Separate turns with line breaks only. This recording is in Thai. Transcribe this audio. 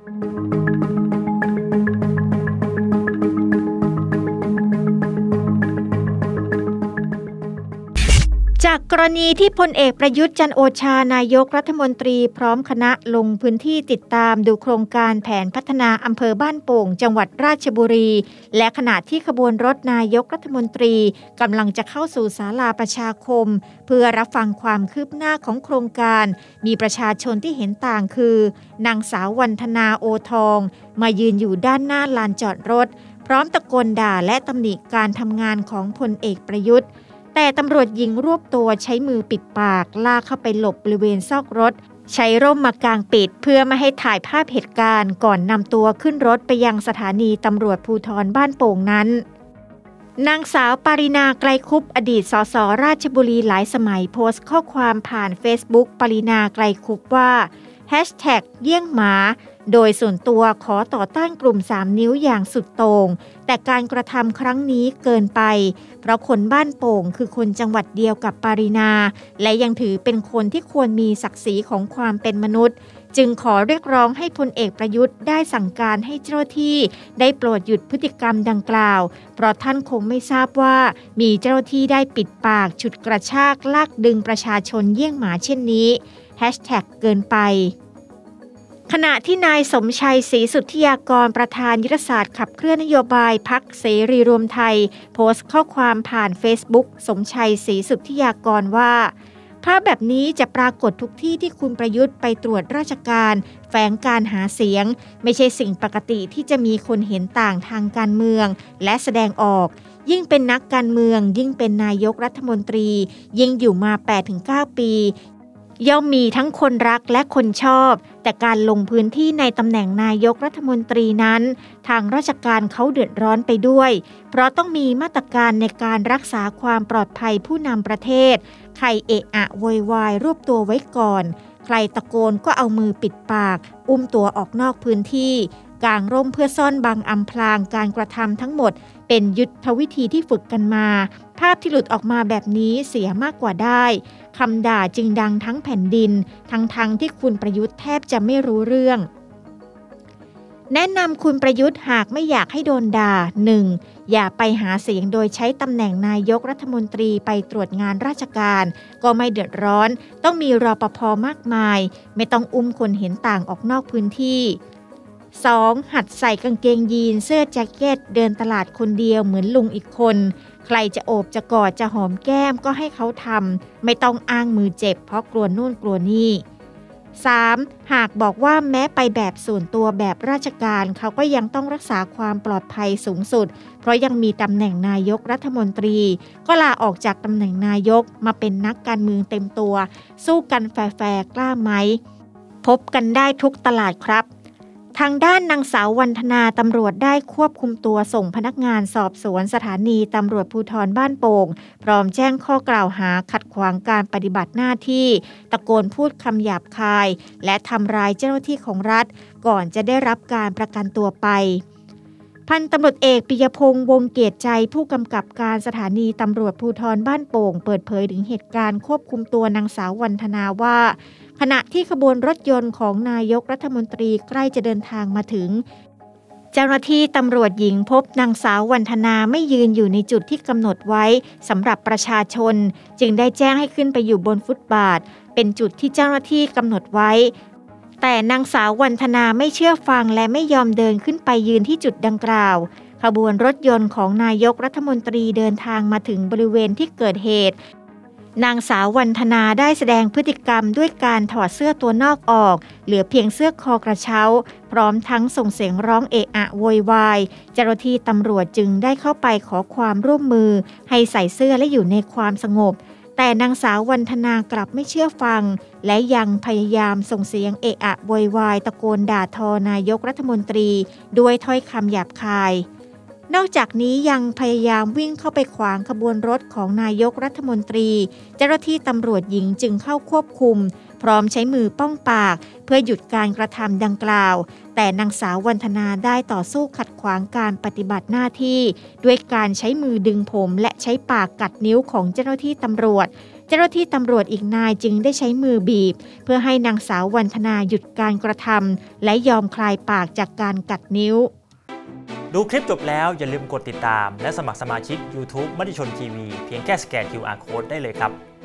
จากกรณีที่พลเอกประยุทธ์จันทร์โอชานายกรัฐมนตรีพร้อมคณะลงพื้นที่ติดตามดูโครงการแผนพัฒนาอำเภอบ้านโป่งจังหวัดราชบุรีและขณะที่ขบวนรถนายกรัฐมนตรีกำลังจะเข้าสู่ศาลาประชาคมเพื่อรับฟังความคืบหน้าของโครงการมีประชาชนที่เห็นต่างคือนางสาววรรณนาโอทองมายืนอยู่ด้านหน้าลานจอดรถพร้อมตะโกนด่าและตำหนิการทำงานของพลเอกประยุทธ์แต่ตำรวจหญิงรวบตัวใช้มือปิดปากลากเข้าไปหลบบริเวณซอกรถใช้ร่มมากางปิดเพื่อไม่ให้ถ่ายภาพเหตุการณ์ก่อนนำตัวขึ้นรถไปยังสถานีตำรวจภูธรบ้านโป่งนั้นนางสาวปารินาไกลคุปอดีตสสราชบุรีหลายสมัยโพสต์ข้อความผ่าน Facebook ปารินาไกลคุปว่า #เยี่ยงหมาโดยส่วนตัวขอต่อต้านกลุ่ม3นิ้วอย่างสุดโต่งแต่การกระทำครั้งนี้เกินไปเพราะคนบ้านโป่งคือคนจังหวัดเดียวกับปารินาและยังถือเป็นคนที่ควรมีศักดิ์ศรีของความเป็นมนุษย์จึงขอเรียกร้องให้พลเอกประยุทธ์ได้สั่งการให้เจ้าหน้าที่ได้โปรดหยุดพฤติกรรมดังกล่าวเพราะท่านคงไม่ทราบว่ามีเจ้าหน้าที่ได้ปิดปากฉุดกระชากลากดึงประชาชนเยี่ยงหมาเช่นนี้#เกินไปขณะที่นายสมชัยศรีสุทธิยากรประธานยุทธศาสตร์ขับเคลื่อนนโยบายพรรคเสรีรวมไทยโพสต์ข้อความผ่าน Facebook สมชัยศรีสุทธิยากรว่าภาพแบบนี้จะปรากฏทุกที่ที่คุณประยุทธ์ไปตรวจราชการแฝงการหาเสียงไม่ใช่สิ่งปกติที่จะมีคนเห็นต่างทางการเมืองและแสดงออกยิ่งเป็นนักการเมืองยิ่งเป็นนายกรัฐมนตรียิ่งอยู่มา 8-9 ปีย่อมมีทั้งคนรักและคนชอบแต่การลงพื้นที่ในตำแหน่งนายกรัฐมนตรีนั้นทางราชการเขาเดือดร้อนไปด้วยเพราะต้องมีมาตรการในการรักษาความปลอดภัยผู้นำประเทศใครเอะอะโวยวายรวบตัวไว้ก่อนใครตะโกนก็เอามือปิดปากอุ้มตัวออกนอกพื้นที่กางร่มเพื่อซ่อนบังอำพรางการกระทำทั้งหมดเป็นยุทธวิธีที่ฝึกกันมาภาพที่หลุดออกมาแบบนี้เสียมากกว่าได้คำด่าจึงดังทั้งแผ่นดินทั้งที่คุณประยุทธ์แทบจะไม่รู้เรื่องแนะนำคุณประยุทธ์หากไม่อยากให้โดนด่า 1. อย่าไปหาเสียงโดยใช้ตำแหน่งนายกรัฐมนตรีไปตรวจงานราชการก็ไม่เดือดร้อนต้องมีรปภ.มากมายไม่ต้องอุ้มคนเห็นต่างออกนอกพื้นที่ 2. หัดใส่กางเกงยีนเสื้อแจ็คเก็ตเดินตลาดคนเดียวเหมือนลุงอีกคนใครจะโอบจะกอดจะหอมแก้มก็ให้เขาทำไม่ต้องอ้างมือเจ็บเพราะกลัวนู่นกลัวนี่ 3. หากบอกว่าแม้ไปแบบส่วนตัวแบบราชการเขาก็ยังต้องรักษาความปลอดภัยสูงสุดเพราะยังมีตำแหน่งนายกรัฐมนตรีก็ลาออกจากตำแหน่งนายกมาเป็นนักการเมืองเต็มตัวสู้กันแฟร์ๆกล้าไหมพบกันได้ทุกตลาดครับทางด้านนางสาววรรณนาตำรวจได้ควบคุมตัวส่งพนักงานสอบสวนสถานีตำรวจภูธรบ้านโป่งพร้อมแจ้งข้อกล่าวหาขัดขวางการปฏิบัติหน้าที่ตะโกนพูดคำหยาบคายและทำร้ายเจ้าหน้าที่ของรัฐก่อนจะได้รับการประกันตัวไปพันตำรวจเอกปิยพงษ์วงเกียรติใจผู้กำกับการสถานีตำรวจภูธรบ้านโป่งเปิดเผยถึงเหตุการณ์ควบคุมตัวนางสาววรรณนาว่าขณะที่ขบวนรถยนต์ของนายกรัฐมนตรีใกล้จะเดินทางมาถึงเจ้าหน้าที่ตำรวจหญิงพบนางสาววรรณนาไม่ยืนอยู่ในจุดที่กำหนดไว้สำหรับประชาชนจึงได้แจ้งให้ขึ้นไปอยู่บนฟุตบาทเป็นจุดที่เจ้าหน้าที่กำหนดไว้แต่นางสาววรรณนาไม่เชื่อฟังและไม่ยอมเดินขึ้นไปยืนที่จุดดังกล่าวขบวนรถยนต์ของนายกรัฐมนตรีเดินทางมาถึงบริเวณที่เกิดเหตุนางสาววรรณนาได้แสดงพฤติกรรมด้วยการถอดเสื้อตัวนอกออกเหลือเพียงเสื้อคอกระเช้าพร้อมทั้งส่งเสียงร้องเอะอะโวยวายเจ้าหน้าที่ตำรวจจึงได้เข้าไปขอความร่วมมือให้ใส่เสื้อและอยู่ในความสงบแต่นางสาววรรณนากลับไม่เชื่อฟังและยังพยายามส่งเสียงเอะอะโวยวายตะโกนด่าทอนายกรัฐมนตรีด้วยถ้อยคำหยาบคายนอกจากนี้ยังพยายามวิ่งเข้าไปขวางขบวนรถของนายกรัฐมนตรีเจ้าหน้าที่ตำรวจหญิงจึงเข้าควบคุมพร้อมใช้มือป้องปากเพื่อหยุดการกระทำดังกล่าวแต่นางสาววรรณนาได้ต่อสู้ขัดขวางการปฏิบัติหน้าที่ด้วยการใช้มือดึงผมและใช้ปากกัดนิ้วของเจ้าหน้าที่ตำรวจเจ้าหน้าที่ตำรวจอีกนายจึงได้ใช้มือบีบเพื่อให้นางสาววรรธนาหยุดการกระทำและยอมคลายปากจากการกัดนิ้ว
ดูคลิปจบแล้วอย่าลืมกดติดตามและสมัครสมาชิก YouTube มติชนทีวีเพียงแค่สแกน QR Code ได้เลยครับ